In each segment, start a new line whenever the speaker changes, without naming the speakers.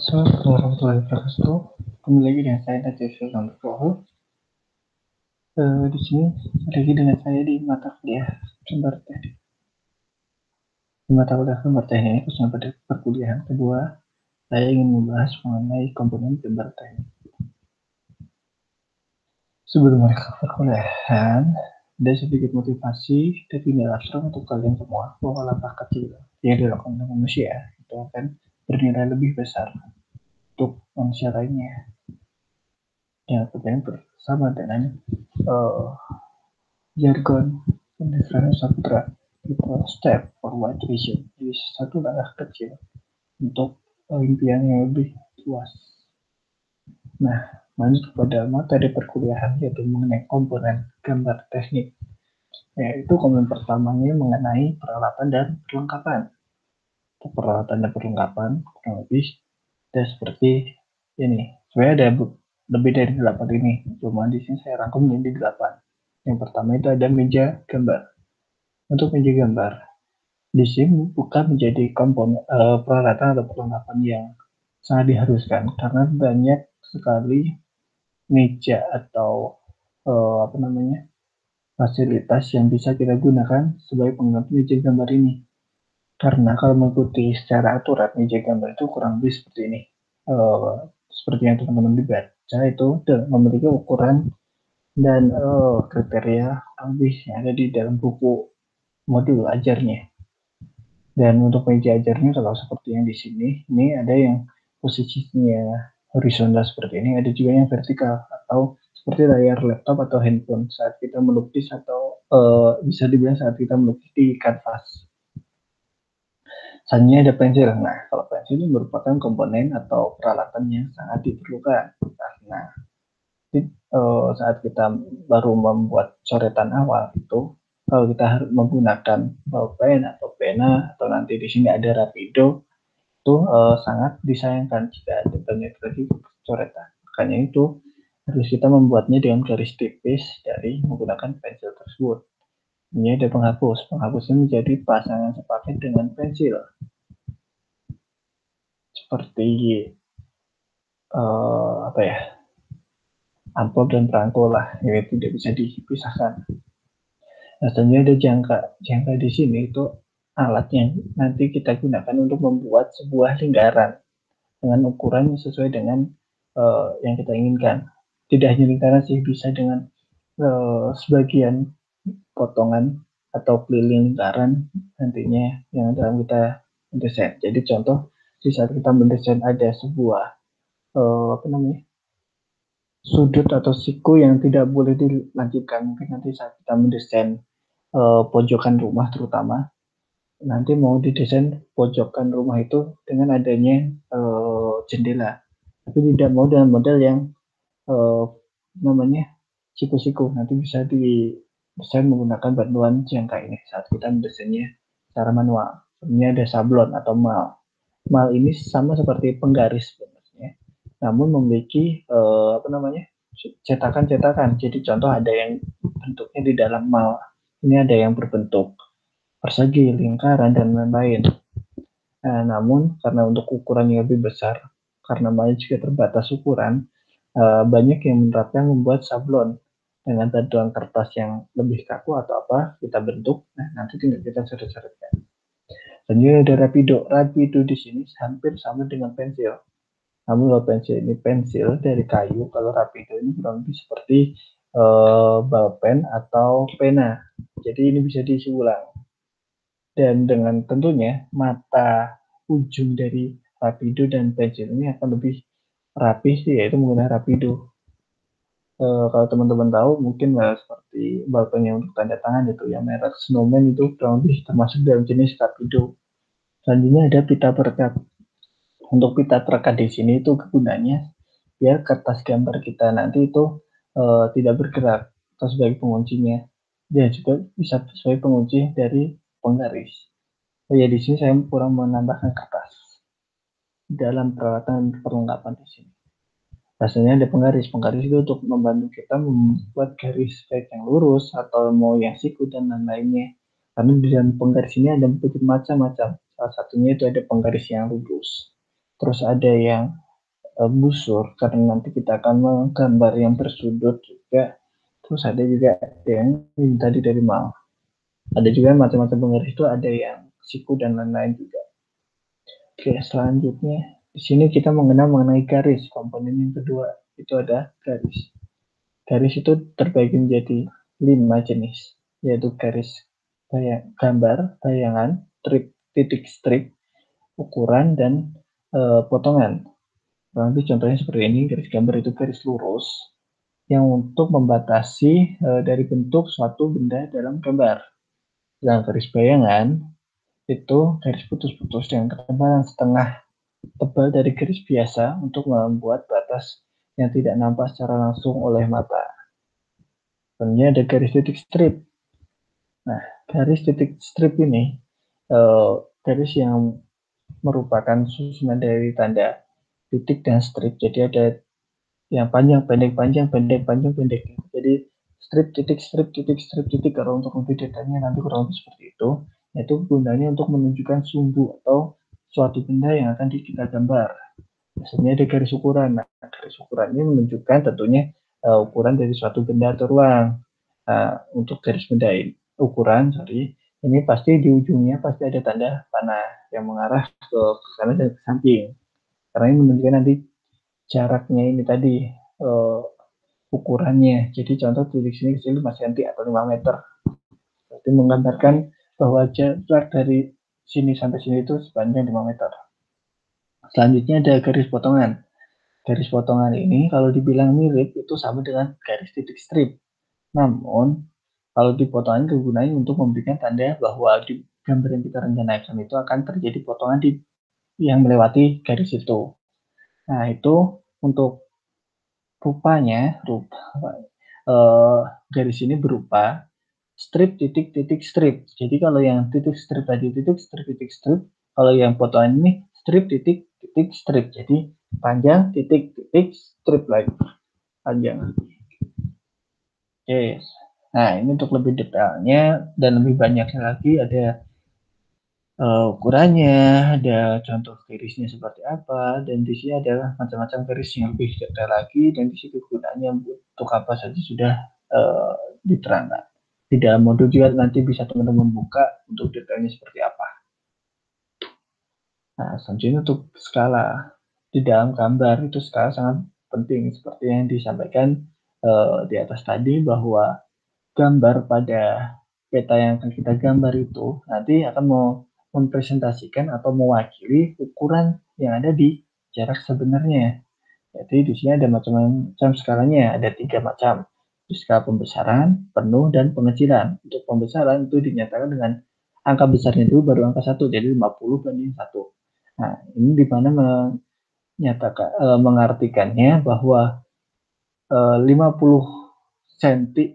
Assalamualaikum warahmatullahi wabarakatuh. Kembali lagi dengan saya Najib Nugroho. Di sini lagi dengan saya di mata kuliah gambar teknik. Di mata kuliah gambar teknik ini khususnya pada perkuliahan kedua, saya ingin membahas mengenai komponen gambar teknik. Sebelum mereka perkuliahan, ada sedikit motivasi dari nilai abstrak untuk kalian semua bahwa langkah kecil yang dilakukan oleh manusia itu akan bernilai lebih besar untuk manusia lainnya yang terjadi bersama dengan jargon Universitas Saputra itu step forward vision, jadi satu langkah kecil untuk impian yang lebih luas. Nah, lanjut pada materi perkuliahan yaitu mengenai komponen gambar teknik, yaitu komponen pertamanya mengenai peralatan dan perlengkapan. Peralatan dan perlengkapan kurang lebih dan seperti ini. Sebenarnya ada lebih dari 8 ini, cuma di sini saya rangkum menjadi 8. Yang pertama itu ada meja gambar. Untuk meja gambar, di sini bukan menjadi komponen peralatan atau perlengkapan yang sangat diharuskan karena banyak sekali meja atau fasilitas yang bisa kita gunakan sebagai pengganti meja gambar ini. Karena kalau mengikuti secara aturan meja gambar itu kurang lebih seperti ini. Seperti yang teman-teman dibaca itu memiliki ukuran dan kriteria lebih yang ada di dalam buku modul ajarnya. Dan untuk meja ajarnya kalau seperti yang di sini, ini ada yang posisinya horizontal seperti ini, ada juga yang vertikal atau seperti layar laptop atau handphone saat kita melukis atau bisa dibilang saat kita melukis di kanvas. Selanjutnya ada pensil. Nah, kalau pensil ini merupakan komponen atau peralatan yang sangat diperlukan karena saat kita baru membuat coretan awal itu, kalau kita harus menggunakan bolpen atau pena atau nanti di sini ada rapido itu sangat disayangkan jika ada banyak lagi coretan. Makanya itu harus kita membuatnya dengan garis tipis dari menggunakan pensil tersebut. Ini ada penghapus. Penghapusnya menjadi pasangan sepaket dengan pensil. Seperti amplop dan perangko lah, ini tidak bisa dipisahkan. Nah, selanjutnya ada jangka. Jangka di sini itu alat yang nanti kita gunakan untuk membuat sebuah lingkaran dengan ukuran yang sesuai dengan yang kita inginkan. Tidak hanya lingkaran sih, bisa dengan sebagian potongan atau keliling lingkaran nantinya yang dalam kita mendesain. Jadi contoh di saat kita mendesain ada sebuah sudut atau siku yang tidak boleh dilanjutkan. Mungkin nanti saat kita mendesain pojokan rumah terutama, nanti mau didesain pojokan rumah itu dengan adanya jendela, tapi tidak mau dengan model yang namanya siku-siku. Nanti bisa didesain menggunakan bantuan jangka ini saat kita mendesainnya secara manual. Ini ada sablon atau mal. Mal ini sama seperti penggaris sebenarnya, namun memiliki cetakan-cetakan. Jadi contoh ada yang bentuknya di dalam mal, ini ada yang berbentuk persegi, lingkaran, dan lain-lain. Nah, namun karena untuk ukuran yang lebih besar, karena malnya juga terbatas ukuran, banyak yang menerapkan membuat sablon dengan bantuan kertas yang lebih kaku atau apa kita bentuk. Nah, nanti tinggal kita coret-coretkan. Selanjutnya ada rapido. Rapido di sini hampir sama dengan pensil. Namun kalau pensil ini pensil dari kayu, kalau rapido ini kurang lebih seperti balpen atau pena. Jadi ini bisa diisi ulang. Dan dengan tentunya mata ujung dari rapido dan pensil ini akan lebih rapi sih, yaitu menggunakan rapido. Kalau teman-teman tahu mungkin seperti balpen yang untuk tanda tangan itu yang merek Snowman itu kurang lebih termasuk dalam jenis rapido. Selanjutnya ada pita perekat. Untuk pita perekat di sini itu kegunaannya ya kertas gambar kita nanti itu tidak bergerak atau sebagai penguncinya. Dia juga bisa sebagai pengunci dari penggaris. Ya di sini saya kurang menambahkan kertas dalam peralatan perlengkapan di sini. Rasanya ada penggaris. Penggaris itu untuk membantu kita membuat garis baik yang lurus atau mau yang siku dan lain-lainnya. Karena di dalam penggaris ini ada macam-macam. Salah satunya itu ada penggaris yang lurus. terus ada yang busur karena nanti kita akan menggambar yang bersudut juga, terus ada juga yang ini tadi dari mal. Ada juga macam-macam penggaris itu, ada yang siku dan lain-lain juga. Oke, selanjutnya di sini kita mengenal mengenai garis. Komponen yang kedua itu ada garis. Garis itu terbagi menjadi 5 jenis, yaitu garis gambar, bayangan, titik strip, ukuran, dan potongan. Nanti contohnya seperti ini, garis gambar itu garis lurus yang untuk membatasi dari bentuk suatu benda dalam gambar. Sedangkan garis bayangan itu garis putus-putus dengan ketebalan setengah tebal dari garis biasa untuk membuat batas yang tidak nampak secara langsung oleh mata. Selanjutnya ada garis titik strip. Nah, garis titik strip ini garis yang merupakan susunan dari tanda titik dan strip. Jadi ada yang panjang, pendek, panjang, pendek, panjang, pendek. Jadi strip, titik, strip, titik, strip, titik. Kalau untuk lebih detailnya nanti kurang lebih seperti itu. Itu gunanya untuk menunjukkan sumbu atau suatu benda yang akan kita gambar. Biasanya ada garis ukuran. Nah, garis ukuran ini menunjukkan tentunya ukuran dari suatu benda atau ruang. Untuk garis benda ini, ukuran, ini pasti di ujungnya pasti ada tanda panah yang mengarah ke kanan dan ke samping. Karena ini menunjukkan nanti jaraknya ini tadi, ukurannya. Jadi contoh titik sini ke sini 5 cm atau 5 meter. Berarti menggambarkan bahwa jarak dari sini sampai sini itu sepanjang 5 meter. Selanjutnya ada garis potongan. Garis potongan ini kalau dibilang mirip itu sama dengan garis titik strip. Namun kalau di potongan digunakan untuk memberikan tanda bahwa di gambar yang kita rencanakan itu akan terjadi potongan yang melewati garis itu. Nah, itu untuk rupanya, garis ini berupa strip, titik, titik, strip. Jadi kalau yang titik strip tadi titik strip, titik strip. Kalau yang potongan ini strip, titik, titik, strip. Jadi panjang, titik, titik, strip lagi. Panjang. Oke. Nah, ini untuk lebih detailnya dan lebih banyaknya lagi ada ukurannya, ada contoh garisnya seperti apa, dan di sini ada macam-macam garis yang lebih detail lagi, dan di sini gunanya untuk apa saja sudah diterangkan. Di dalam modul juga nanti bisa teman-teman buka untuk detailnya seperti apa. Nah, selanjutnya untuk skala. Di dalam gambar itu skala sangat penting, seperti yang disampaikan di atas tadi, bahwa gambar pada peta yang akan kita gambar itu nanti akan mempresentasikan atau mewakili ukuran yang ada di jarak sebenarnya. Jadi di sini ada macam-macam skalanya, ada 3 macam. Skala pembesaran, penuh, dan pengecilan. Untuk pembesaran itu dinyatakan dengan angka besarnya dulu baru angka 1, jadi 50 banding 1. Nah, ini di mana mengartikannya bahwa 50 cm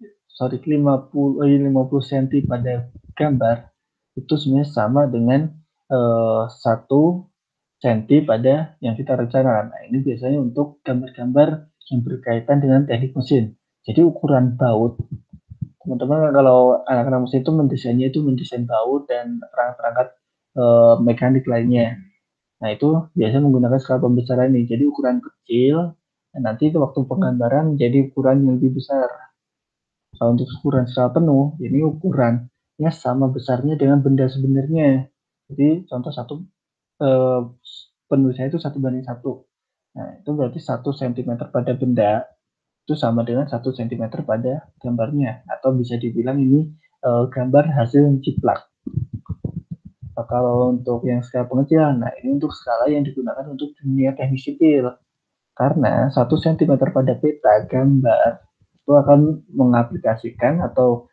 50 cm pada gambar itu sebenarnya sama dengan 1 cm pada yang kita rencanakan. Nah, ini biasanya untuk gambar-gambar yang berkaitan dengan teknik mesin. Jadi ukuran baut, teman-teman kalau anak-anak mesin itu mendesain baut dan perangkat-perangkat mekanik lainnya. Nah, itu biasanya menggunakan skala pembesaran ini. Jadi ukuran kecil, dan nanti itu waktu penggambaran jadi ukuran yang lebih besar. Kalau untuk ukuran skala penuh, ini ukurannya sama besarnya dengan benda sebenarnya. Jadi contoh penulisnya itu 1:1. Nah, itu berarti 1 cm pada benda itu sama dengan 1 cm pada gambarnya. Atau bisa dibilang ini gambar hasil jiplak. Kalau untuk yang skala pengecilan, nah ini untuk skala yang digunakan untuk dunia teknik sipil. Karena 1 cm pada peta gambar itu akan mengaplikasikan atau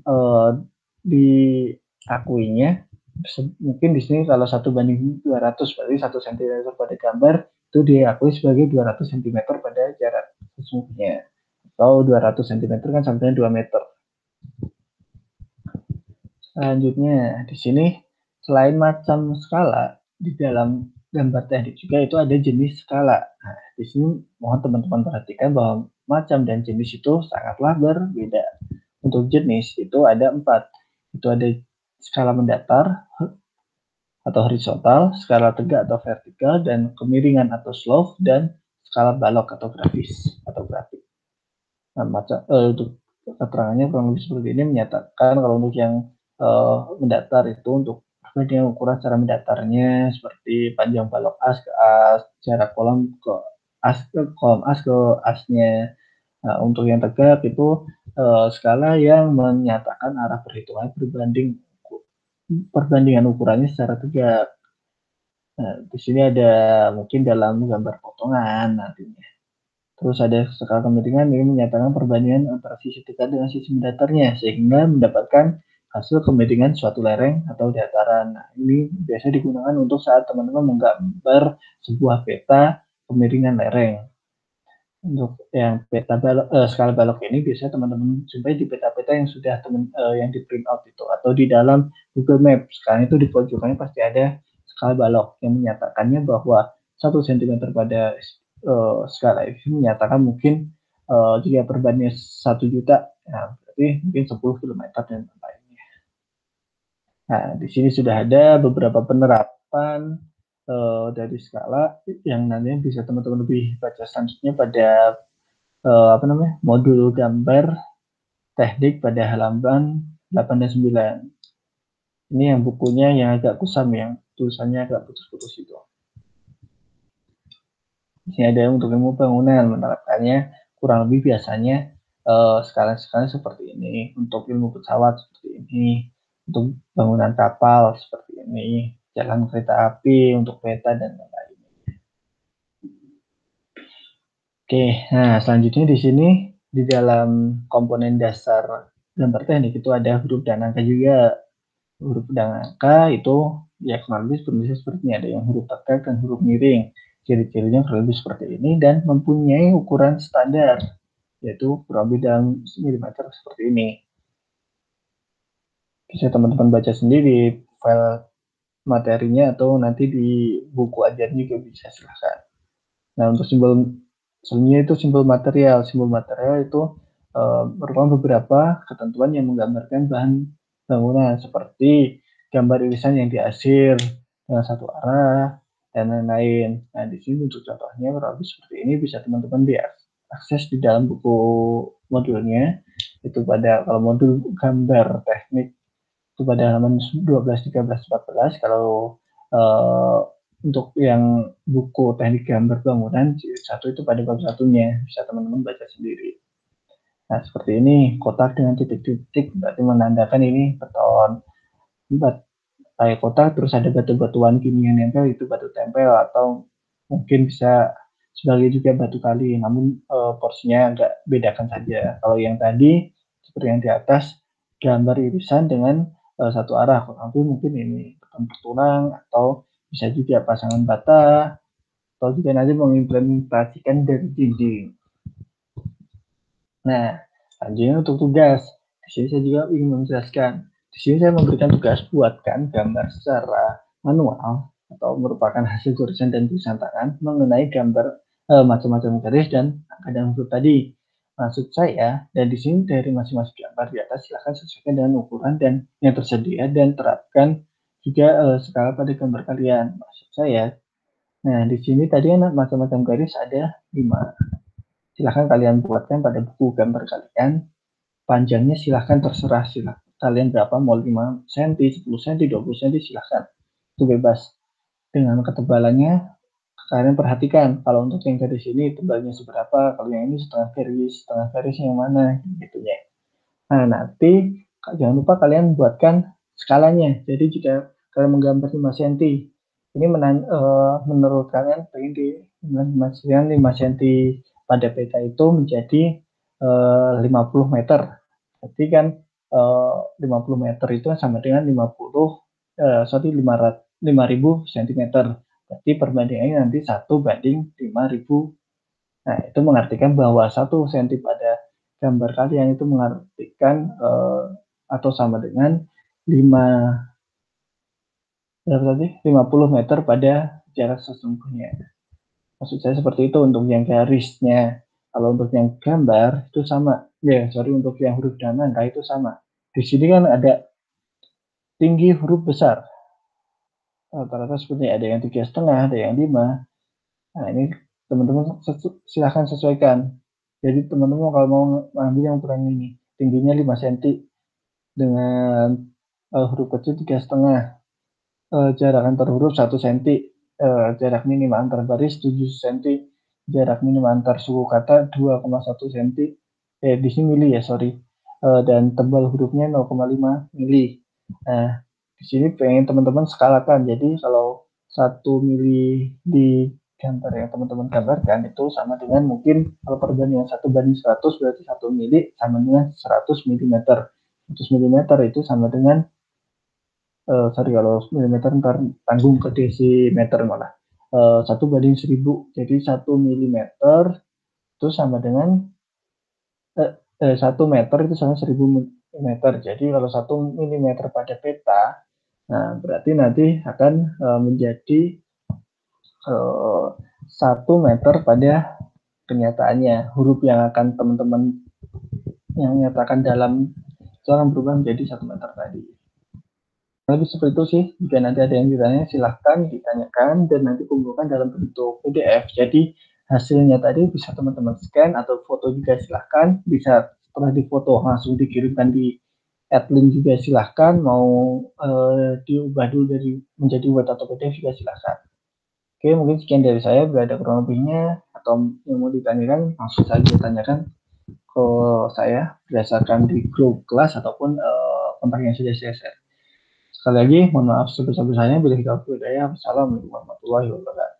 diakuinya mungkin di sini kalau 1:200 berarti 1 cm pada gambar itu diakui sebagai 200 cm pada jarak sesungguhnya, atau 200 cm kan sama dengan 2 meter. Selanjutnya di sini selain macam skala di dalam gambar teknik juga itu ada jenis skala. Nah, di sini mohon teman-teman perhatikan bahwa macam dan jenis itu sangatlah berbeda. Untuk jenis itu ada 4. Itu ada skala mendatar, atau horizontal, skala tegak atau vertikal, dan kemiringan atau slope, dan skala balok atau grafis atau grafik. Nah, untuk keterangannya kurang lebih seperti ini, menyatakan kalau untuk yang mendatar itu untuk perbandingan ukuran cara mendatarnya seperti panjang balok as ke as, jarak kolom ke as ke asnya. Nah, untuk yang tegak itu skala yang menyatakan arah perhitungan perbandingan ukurannya secara tegak. Nah, di sini ada mungkin dalam gambar potongan nantinya. Terus ada skala kemiringan ini menyatakan perbandingan antara sisi tegak dengan sisi mendatarnya sehingga mendapatkan hasil kemiringan suatu lereng atau dataran. Nah, ini biasa digunakan untuk saat teman-teman menggambar sebuah peta kemiringan lereng. Untuk yang skala balok ini biasanya teman-teman jumpai di peta-peta yang sudah yang di print out itu atau di dalam Google Maps. Sekarang itu di pojokannya pasti ada skala balok yang menyatakannya bahwa 1 cm pada skala ini menyatakan mungkin jika perbandingan 1 juta, nah berarti mungkin 10 km dan lainnya. Nah, di sini sudah ada beberapa penerapan dari skala yang nantinya bisa teman-teman lebih baca selanjutnya pada modul gambar teknik pada halaman 8 dan 9. Ini yang bukunya yang agak kusam, yang tulisannya agak putus-putus itu. Di sini ada untuk ilmu bangunan, menerapkannya kurang lebih biasanya skala-skala seperti ini. Untuk ilmu pesawat seperti ini, untuk bangunan kapal seperti ini, jalan kereta api, untuk peta dan lain-lain. Oke, nah selanjutnya di sini di dalam komponen dasar gambar teknik itu ada huruf dan angka juga. Huruf dan angka itu ya kurang lebih seperti ini, ada yang huruf tegak dan huruf miring. Ciri-cirinya kurang lebih seperti ini dan mempunyai ukuran standar, yaitu kurang lebih dalam milimeter seperti ini. Bisa teman-teman baca sendiri file materinya atau nanti di buku ajarnya juga bisa, silahkan. Nah, untuk simbol selanjutnya itu simbol material. Simbol material itu merupakan beberapa ketentuan yang menggambarkan bahan bangunan seperti gambar irisan yang diasir dengan satu arah dan lain-lain. Nah, di sini untuk contohnya kurang lebih seperti ini bisa teman-teman diakses di dalam buku modulnya. Itu pada kalau modul gambar teknik itu pada halaman 12, 13, 14. Kalau untuk yang buku teknik gambar bangunan satu itu pada bab satunya, bisa teman-teman baca sendiri. Nah, seperti ini kotak dengan titik-titik berarti menandakan ini beton. Kayak kotak terus ada batu-batuan gini yang nempel, itu batu tempel atau mungkin bisa sebagai juga batu kali, namun porsinya agak bedakan saja. Kalau yang tadi seperti yang di atas gambar irisan dengan satu arah, kurang lebih mungkin ini beton bertulang atau bisa juga pasangan bata atau juga nanti mengimplementasikan dari dinding. Nah, selanjutnya untuk tugas. Di sini saya juga ingin menjelaskan. Di sini saya memberikan tugas buatkan gambar secara manual atau merupakan hasil goresan dan tulisan tangan mengenai gambar macam-macam garis dan angka dan huruf tadi. Maksud saya, dan di sini dari masing-masing gambar di atas silahkan sesuaikan dengan ukuran dan yang tersedia dan terapkan juga skala pada gambar kalian. Maksud saya, nah di sini tadi kan macam-macam garis ada 5. Silahkan kalian buatkan pada buku gambar kalian. Panjangnya silahkan terserah, kalian berapa, mau 5 cm, 10 cm, 20 cm, silahkan. Itu bebas. Dengan ketebalannya, kalian perhatikan. Kalau untuk yang garis ini tebalnya seberapa, kalau yang ini setengah garis yang mana, gitu ya. Nah, nanti jangan lupa kalian buatkan skalanya. Jadi jika kalian menggambar 5 cm, ini menurut kalian pengen di 5 cm pada peta itu menjadi 50 meter. Berarti kan 50 meter itu sama dengan 5.000 cm. Berarti perbandingannya nanti 1:5.000. Nah, itu mengartikan bahwa 1 cm pada gambar kalian itu mengartikan atau sama dengan 50 meter pada jarak sesungguhnya. Maksud saya seperti itu untuk yang garisnya. Kalau untuk yang gambar itu sama. Untuk yang huruf dan angka itu sama. Di sini kan ada tinggi huruf besar. rata-rata seperti ada yang 3,5, ada yang 5. Nah, ini teman-teman silahkan sesuaikan. Jadi teman-teman kalau mau mengambil yang ukuran ini, tingginya 5 cm dengan huruf kecil 3,5, jarak antar huruf 1 cm, jarak minimal antar baris 7 cm, jarak minimal antar suku kata 2,1 cm, di sini mili ya, sorry, dan tebal hurufnya 0,5 mili. Nah, di sini pengen teman-teman skalakan. Jadi kalau 1 mili di gambar yang teman-teman gambarkan itu sama dengan, mungkin kalau perbandingan 1:100 berarti 1 mili sama dengan 100 mm. 100 mm itu sama dengan sorry kalau milimeter ntar tanggung ke desimeter malah. 1:1000. Jadi 1 milimeter itu sama dengan 1 meter itu sama 1000 meter. Jadi kalau 1 milimeter pada peta, nah berarti nanti akan menjadi 1 meter pada kenyataannya. Huruf yang akan teman-teman yang nyatakan dalam itu akan berubah menjadi 1 meter tadi. Lebih seperti itu sih. Jika nanti ada yang ditanya, silahkan ditanyakan dan nanti kumpulkan dalam bentuk PDF. Jadi hasilnya tadi bisa teman-teman scan atau foto juga silahkan. Bisa setelah difoto langsung dikirimkan di link juga silahkan. Mau diubah dulu dari menjadi Word atau PDF juga silahkan. Oke, mungkin sekian dari saya. Bila ada kurang lebihnya atau yang mau ditanyakan, langsung saja ditanyakan ke saya berdasarkan di grup kelas ataupun kontak yang sudah saya share. Sekali lagi, mohon maaf sebesar-besarnya bila kita berbeda. Wassalamualaikum warahmatullahi wabarakatuh.